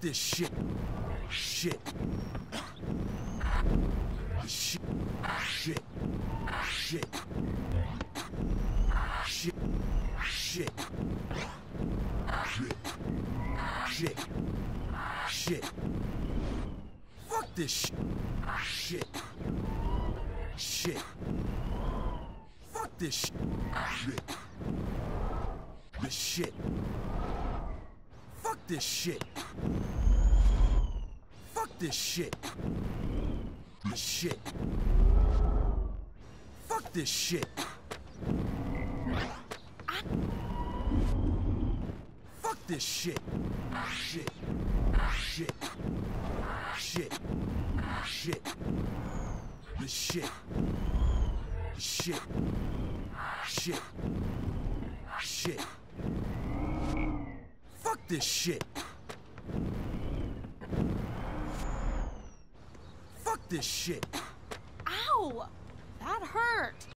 this shit. Shit. Shit. Shit. Shit. Shit. Shit. Shit. Shit. Fuck this shit. Shit. Shit. Fuck this shit. Shit. The shit. Fuck this shit. Fuck this shit. The shit. Fuck this shit. Fuck this shit. Shit. Shit. Shit. Shit. The shit. Shit. Shit. Shit. Fuck this shit. Fuck this shit. Ow! That hurt.